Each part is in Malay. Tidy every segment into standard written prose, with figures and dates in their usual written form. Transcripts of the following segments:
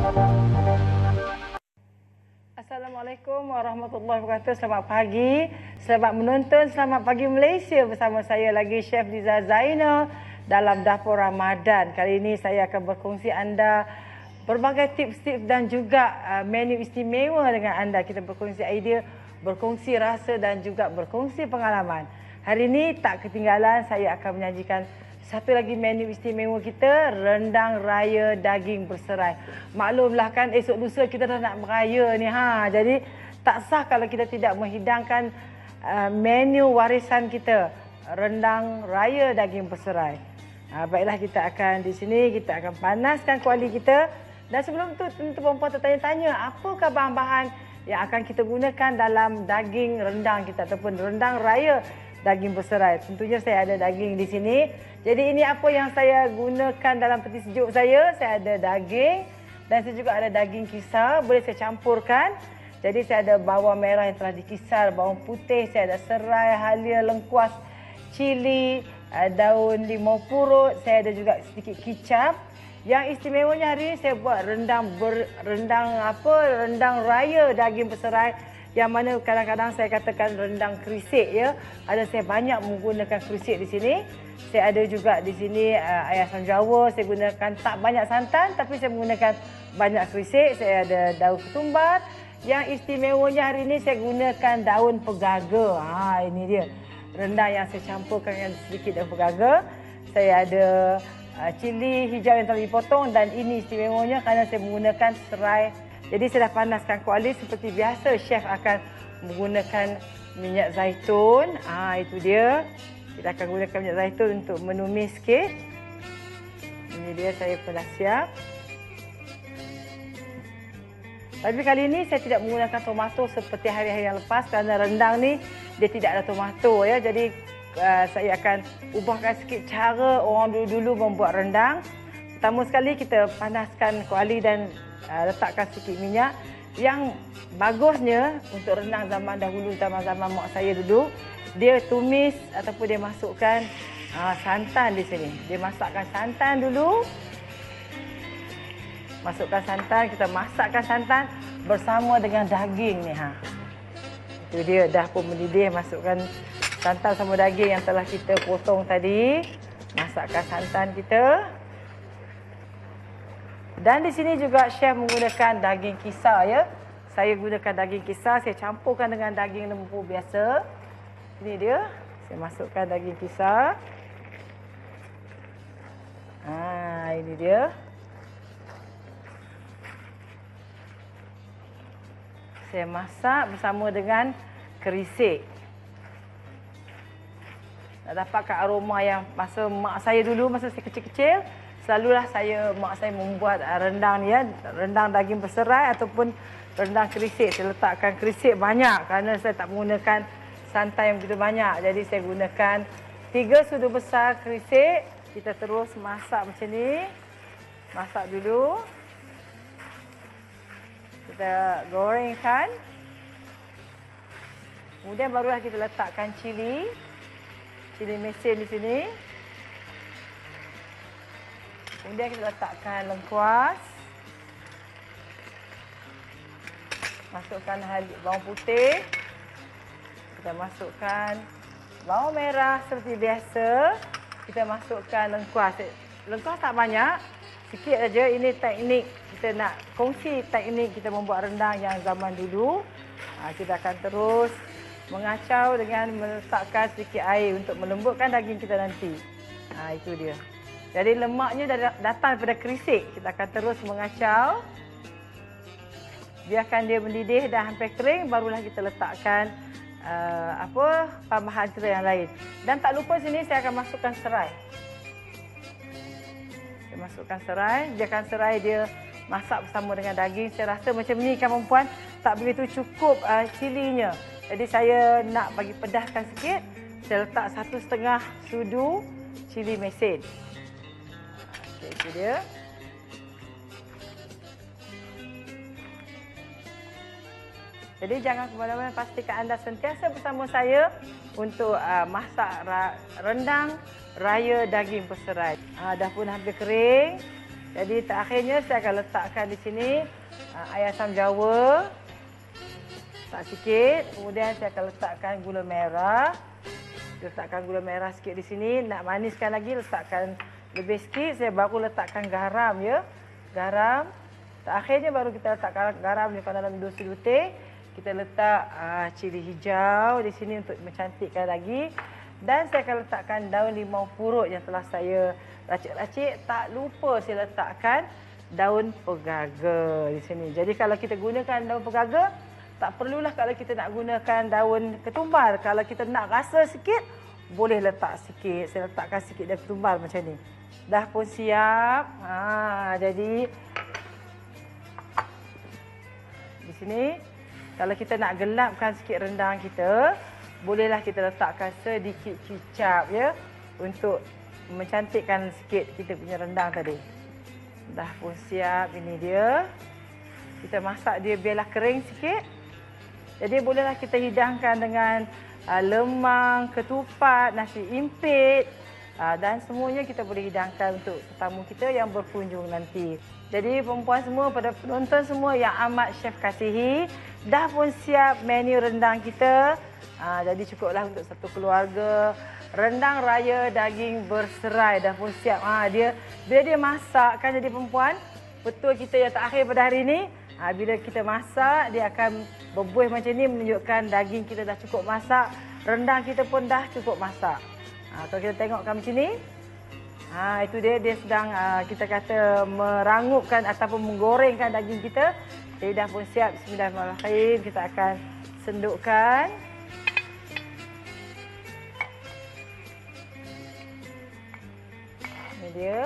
Assalamualaikum warahmatullahi wabarakatuh. Selamat pagi, selamat menonton, selamat pagi Malaysia. Bersama saya lagi Chef Liza Zainal dalam Dapur Ramadan. Kali ini saya akan berkongsi anda berbagai tips-tips dan juga menu istimewa dengan anda. Kita berkongsi idea, berkongsi rasa dan juga berkongsi pengalaman. Hari ini tak ketinggalan, saya akan menyajikan satu lagi menu istimewa kita, rendang raya daging berserai. Maklumlah kan esok lusa kita dah nak beraya ni Jadi tak sah kalau kita tidak menghidangkan menu warisan kita, rendang raya daging berserai. Baiklah, kita akan di sini kita akan panaskan kuali kita. Dan sebelum tu tentu perempuan tertanya-tanya, apakah bahan-bahan yang akan kita gunakan dalam daging rendang kita ataupun rendang raya daging berserai. Tentunya saya ada daging di sini. Jadi ini apa yang saya gunakan dalam peti sejuk saya. Saya ada daging dan saya juga ada daging kisar. Boleh saya campurkan. Jadi saya ada bawang merah yang telah dikisar, bawang putih, saya ada serai, halia, lengkuas, cili, daun limau purut. Saya ada juga sedikit kicap. Yang istimewanya hari ini saya buat rendang raya daging berserai. Yang mana kadang-kadang saya katakan rendang kerisik ya. Ada saya banyak menggunakan kerisik di sini. Saya ada juga di sini ayam asam Jawa. Saya gunakan tak banyak santan tapi saya menggunakan banyak kerisik. Saya ada daun ketumbar. Yang istimewanya hari ini saya gunakan daun pegaga. Ini dia. Rendang yang saya campurkan dengan sedikit daun pegaga. Saya ada cili hijau yang telah dipotong dan ini istimewanya kerana saya menggunakan serai. Jadi saya dah panaskan kuali seperti biasa. Chef akan menggunakan minyak zaitun. Itu dia. Kita akan gunakan minyak zaitun untuk menumis sikit. Ini dia, saya pun dah siap. Tapi kali ini saya tidak menggunakan tomato seperti hari-hari yang lepas kerana rendang ni dia tidak ada tomato ya. Jadi saya akan ubahkan sikit cara orang dulu-dulu membuat rendang. Pertama sekali kita panaskan kuali dan letakkan sikit minyak. Yang bagusnya untuk rendang zaman dahulu, zaman-zaman mak saya dulu, dia tumis ataupun dia masukkan santan di sini. Dia masakkan santan dulu. Masukkan santan, kita masakkan santan bersama dengan daging ni Itu dia, dah pun mendidih, masukkan santan sama daging yang telah kita potong tadi. Masakkan santan kita. Dan di sini juga chef menggunakan daging kisar ya. Saya gunakan daging kisar, saya campurkan dengan daging lembu biasa. Ini dia, saya masukkan daging kisar. Ini dia. Saya masak bersama dengan kerisik. Nak dapatkan aroma yang masa mak saya dulu, masa saya kecil-kecil, selalulah mak saya membuat rendang ni ya, rendang daging berserai ataupun rendang kerisik. Saya letakkan kerisik banyak kerana saya tak menggunakan santan yang begitu banyak. Jadi saya gunakan 3 sudu besar kerisik. Kita terus masak macam ni. Masak dulu. Kita gorengkan. Kemudian barulah kita letakkan cili. Cili mesin di sini. Kemudian kita letakkan lengkuas. Masukkan bawang putih. Kita masukkan bawang merah seperti biasa. Kita masukkan lengkuas. Lengkuas tak banyak. Sikit saja. Ini teknik. Kita nak kongsi teknik kita membuat rendang yang zaman dulu. Kita akan terus mengacau dengan meletakkan sedikit air untuk melembutkan daging kita nanti. Itu dia. Jadi lemaknya datang daripada kerisik. Kita akan terus mengacau. Biarkan dia mendidih dan hampir kering, barulah kita letakkan bahan kita yang lain. Dan tak lupa sini saya akan masukkan serai. Saya masukkan serai. Biarkan serai dia masak bersama dengan daging. Saya rasa macam ni kan perempuan, tak begitu cukup cilinya. Jadi saya nak bagi pedaskan sikit. Saya letak 1,5 sudu cili mesin. Itu dia. Jadi jangan ke mana-mana, pastikan anda sentiasa bersama saya untuk masak rendang raya daging berserai. Dah pun hampir kering. Jadi terakhirnya saya akan letakkan di sini air asam jawa. Tak sikit. Kemudian saya akan letakkan gula merah. Letakkan gula merah sikit di sini. Nak maniskan lagi, letakkan lebih sikit. Saya baru letakkan garam ya. Garam. Terakhirnya baru kita letakkan garam di dalam industri lutir. Kita letak cili hijau di sini untuk mencantikkan lagi. Dan saya akan letakkan daun limau purut yang telah saya racik-racik. Tak lupa saya letakkan daun pegaga di sini. Jadi kalau kita gunakan daun pegaga, tak perlulah kalau kita nak gunakan daun ketumbar. Kalau kita nak rasa sikit, boleh letak sikit. Saya letakkan sikit daun ketumbar macam ni. Dah pun siap. Jadi di sini kalau kita nak gelapkan sikit rendang kita, bolehlah kita letakkan sedikit kicap ya untuk mencantikkan sikit kita punya rendang tadi. Dah pun siap, ini dia. Kita masak dia biarlah kering sikit. Jadi bolehlah kita hidangkan dengan lemang, ketupat, nasi impit dan semuanya kita boleh hidangkan untuk tetamu kita yang berkunjung nanti. Jadi perempuan semua, pada penonton semua yang amat chef kasihi, dah pun siap menu rendang kita. Jadi cukuplah untuk satu keluarga. Rendang raya daging berserai dah pun siap. Bila dia masak kan jadi perempuan, betul kita yang terakhir pada hari ini. Bila kita masak, dia akan berbuih macam ni menunjukkan daging kita dah cukup masak. Rendang kita pun dah cukup masak. Kalau kita tengokkan macam ni, itu dia sedang kita kata merangupkan ataupun menggorengkan daging kita. Jadi dah pun siap. Bismillahirrahmanirrahim. Kita akan sendukkan. Ini dia.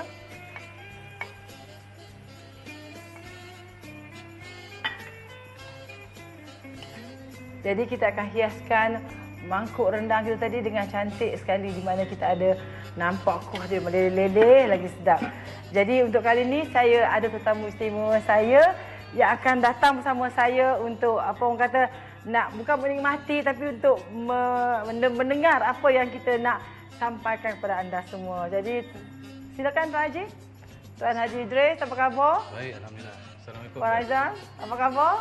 Jadi kita akan hiaskan mangkuk rendang kita tadi dengan cantik sekali, di mana kita ada nampak kuah dia meleleh-leleh lagi sedap. Jadi untuk kali ini saya ada tetamu istimewa saya yang akan datang bersama saya untuk apa orang kata nak bukan menikmati tapi untuk mendengar apa yang kita nak sampaikan kepada anda semua. Jadi silakan Tuan Haji. Tuan Haji Idris, apa khabar? Baik, alhamdulillah. Assalamualaikum. Puan Aizan, apa khabar?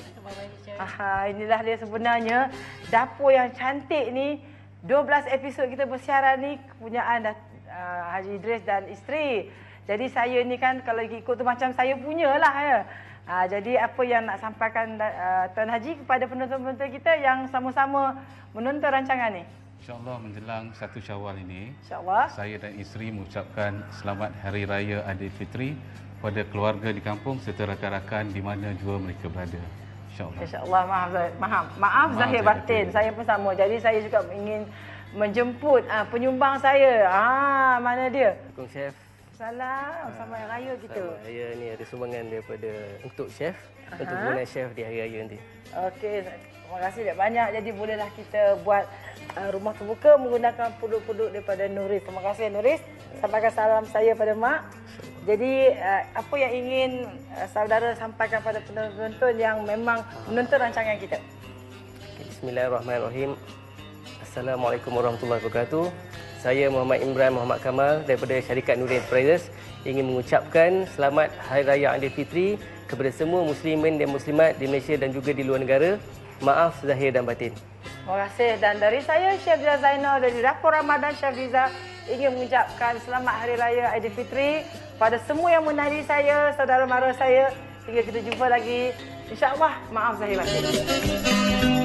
Inilah dia sebenarnya dapur yang cantik ni. 12 episod kita bersiaran ni kepunyaan Haji Idris dan isteri. Jadi saya ni kan kalau ikut tu macam saya punyalah ya. Jadi apa yang nak sampaikan Tuan Haji kepada penonton-penonton kita yang sama-sama menonton rancangan ni? InsyaAllah menjelang 1 Syawal ini, InsyaAllah saya dan isteri mengucapkan selamat Hari Raya Aidilfitri kepada keluarga di kampung serta rakan-rakan di mana jua mereka berada. InsyaAllah. InsyaAllah. Maaf zahir batin. Saya pun sama. Jadi saya juga ingin menjemput penyumbang saya. Mana dia? Assalamualaikum Chef. Salam. Selamat Hari Raya kita. Selamat Hari Raya ni ada sumbangan daripada untuk Chef. Untuk penggunaan Chef di Hari Raya nanti. Okey. Terima kasih banyak. Jadi bolehlah kita buat rumah terbuka menggunakan produk-produk daripada Nuris. Terima kasih Nuris. Sampaikan salam saya pada Mak. Jadi apa yang ingin saudara sampaikan pada penonton yang memang menonton rancangan kita? Bismillahirrahmanirrahim. Assalamualaikum warahmatullahi wabarakatuh. Saya Muhammad Imran Muhammad Kamal daripada syarikat Nuri Enterprises ingin mengucapkan selamat Hari Raya Aidilfitri kepada semua muslimin dan muslimat di Malaysia dan juga di luar negara. Maaf zahir dan batin. Terima kasih. Dan dari saya Chef Diza Zainal dari Dapur Ramadan Chef Diza ingin mengucapkan selamat Hari Raya Aidilfitri pada semua yang menari saya, saudara mara saya. Hingga kita jumpa lagi. InsyaAllah, maaf zahir batin.